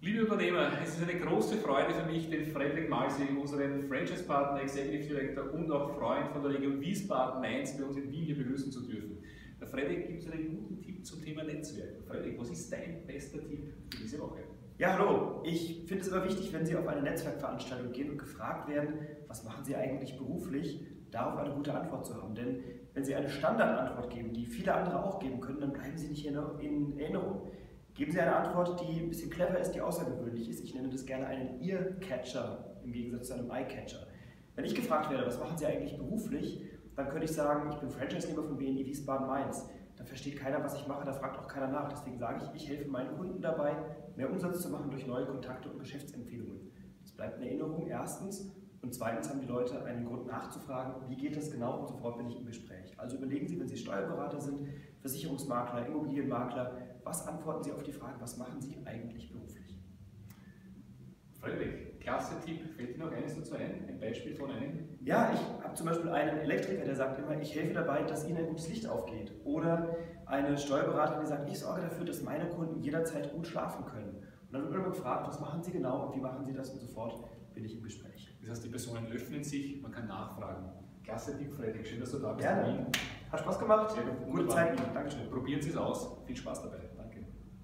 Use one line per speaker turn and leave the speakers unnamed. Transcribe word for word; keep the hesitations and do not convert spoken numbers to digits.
Liebe Unternehmer, es ist eine große Freude für mich, den Frederik Malsi, unseren Franchise-Partner, Executive Director und auch Freund von der Region Wiesbaden-Mainz bei uns in Wien hier begrüßen zu dürfen. Der Frederik gibt uns einen guten Tipp zum Thema Netzwerk. Frederik, was ist dein bester Tipp für diese Woche?
Ja, hallo. Ich finde es immer wichtig, wenn Sie auf eine Netzwerkveranstaltung gehen und gefragt werden, was machen Sie eigentlich beruflich, darauf eine gute Antwort zu haben. Denn wenn Sie eine Standardantwort geben, die viele andere auch geben können, dann bleiben Sie nicht in Erinnerung. Geben Sie eine Antwort, die ein bisschen clever ist, die außergewöhnlich ist. Ich nenne das gerne einen Ear-Catcher im Gegensatz zu einem Eye-Catcher. Wenn ich gefragt werde, was machen Sie eigentlich beruflich, dann könnte ich sagen, ich bin Franchise-Nehmer von B N I Wiesbaden-Mainz. Da versteht keiner, was ich mache, da fragt auch keiner nach. Deswegen sage ich, ich helfe meinen Kunden dabei, mehr Umsatz zu machen durch neue Kontakte und Geschäftsempfehlungen. Das bleibt in Erinnerung, erstens. Und zweitens haben die Leute einen Grund nachzufragen, wie geht das genau, und sofort bin ich im Gespräch. Also überlegen Sie, wenn Sie Steuerberater sind, Versicherungsmakler, Immobilienmakler, was antworten Sie auf die Frage, was machen Sie eigentlich beruflich?
Frederik, klasse Tipp. Fällt dir noch eines dazu ein? Ein Beispiel von einem?
Ja, ich habe zum Beispiel einen Elektriker, der sagt immer, ich helfe dabei, dass Ihnen ein gutes Licht aufgeht. Oder eine Steuerberaterin, die sagt, ich sorge dafür, dass meine Kunden jederzeit gut schlafen können. Und dann wird immer gefragt, was machen Sie genau und wie machen Sie das, und sofort bin ich im Gespräch.
Das heißt, die Personen öffnen sich, man kann nachfragen. Klasse Tipp, Frederik. Schön, dass du da bist.
Gerne. Hat Spaß gemacht.
Ja,
Gute Zeit Ihnen. Dankeschön.
Probieren Sie es aus. Viel Spaß dabei.